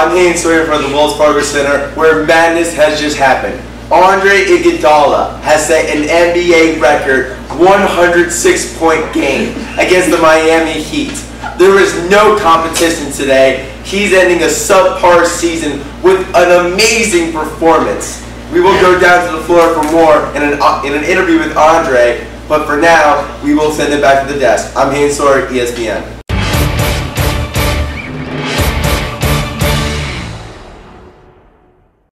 I'm Hayden Sawyer from the Wells Fargo Center, where madness has just happened. Andre Iguodala has set an NBA record 106-point game against the Miami Heat. There was no competition today. He's ending a subpar season with an amazing performance. We will go down to the floor for more in an interview with Andre, but for now, we will send it back to the desk. I'm Hayden Sawyer, ESPN.